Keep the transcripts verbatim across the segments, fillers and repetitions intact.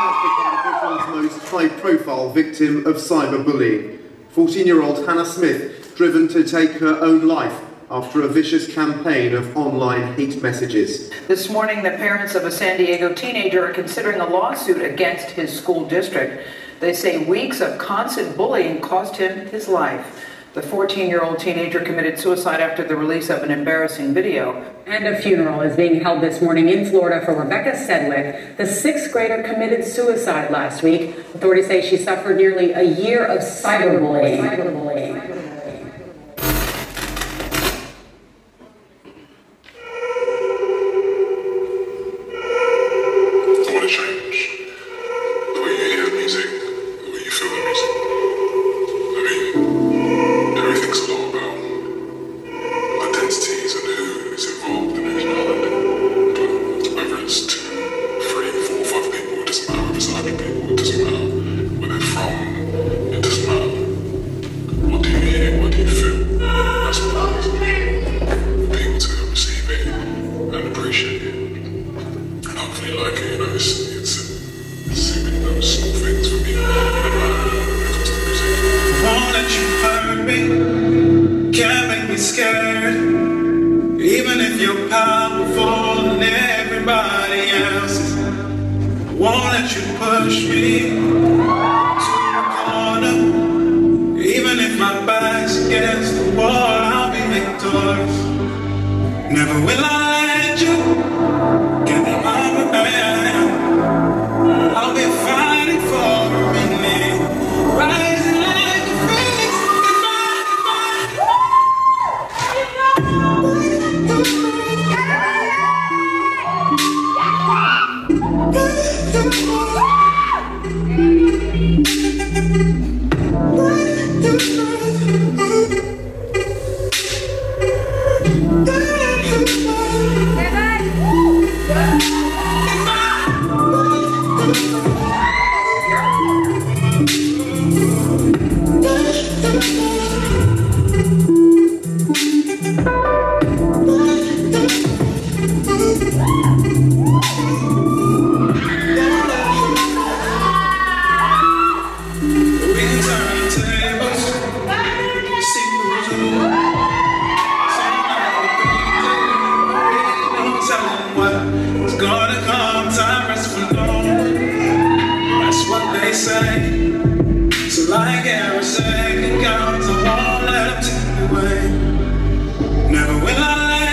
has become Britain's most high-profile victim of cyberbullying. fourteen-year-old Hannah Smith, driven to take her own life after a vicious campaign of online hate messages. This morning, the parents of a San Diego teenager are considering a lawsuit against his school district. They say weeks of constant bullying cost him his life. The fourteen-year-old teenager committed suicide after the release of an embarrassing video. And a funeral is being held this morning in Florida for Rebecca Sedgwick. The sixth grader committed suicide last week. Authorities say she suffered nearly a year of cyberbullying. cyberbullying.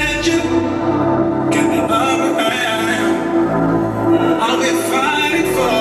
I'll be fighting for